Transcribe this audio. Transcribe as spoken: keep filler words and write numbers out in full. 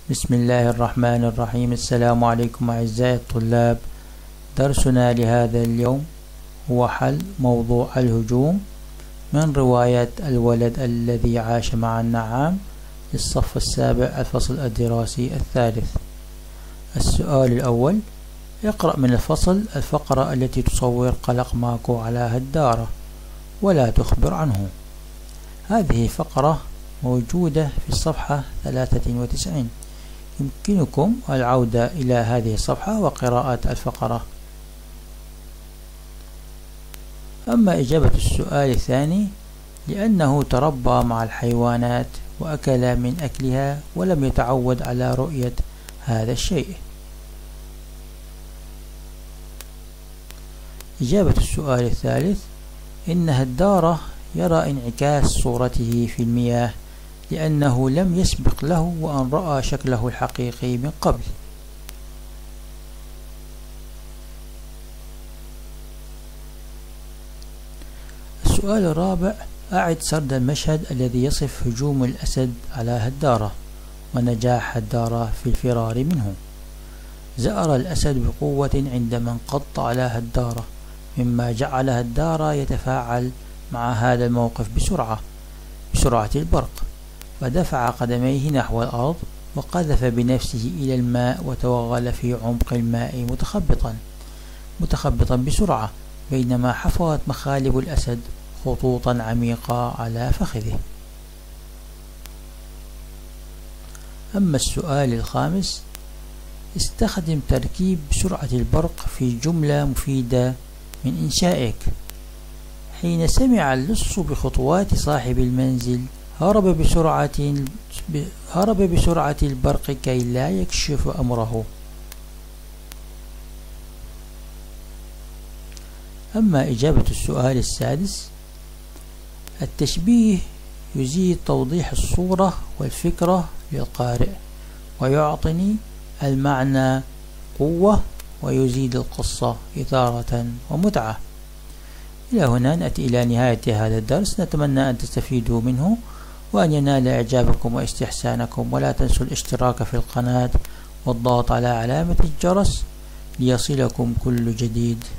بسم الله الرحمن الرحيم. السلام عليكم أعزائي الطلاب. درسنا لهذا اليوم هو حل موضوع الهجوم من رواية الولد الذي عاش مع النعام للصف السابع الفصل الدراسي الثالث. السؤال الأول: اقرأ من الفصل الفقرة التي تصور قلق ماكو على هدارة ولا تخبر عنه. هذه فقرة موجودة في الصفحة ثلاثة وتسعين. يمكنكم العودة إلى هذه الصفحة وقراءة الفقرة. أما إجابة السؤال الثاني: لأنه تربى مع الحيوانات وأكل من أكلها ولم يتعود على رؤية هذا الشيء. إجابة السؤال الثالث: إن هدارة يرى انعكاس صورته في المياه لأنه لم يسبق له وأن رأى شكله الحقيقي من قبل. السؤال الرابع: أعد سرد المشهد الذي يصف هجوم الأسد على هدارة ونجاح هدارة في الفرار منه. زأر الأسد بقوة عندما انقض على هدارة، مما جعل هدارة يتفاعل مع هذا الموقف بسرعة بسرعة البرق، فدفع قدميه نحو الأرض وقذف بنفسه إلى الماء وتوغل في عمق الماء متخبطا متخبطا بسرعة، بينما حفرت مخالب الأسد خطوطا عميقة على فخذه. أما السؤال الخامس: استخدم تركيب سرعة البرق في جملة مفيدة من إنشائك. حين سمع اللص بخطوات صاحب المنزل هرب بسرعة هرب بسرعة البرق كي لا يكشف أمره. أما إجابة السؤال السادس: التشبيه يزيد توضيح الصورة والفكرة للقارئ ويعطي المعنى قوة ويزيد القصة إثارة ومتعة. إلى هنا نأتي إلى نهاية هذا الدرس. نتمنى أن تستفيدوا منه وأن ينال إعجابكم واستحسانكم، ولا تنسوا الاشتراك في القناة والضغط على علامة الجرس ليصلكم كل جديد.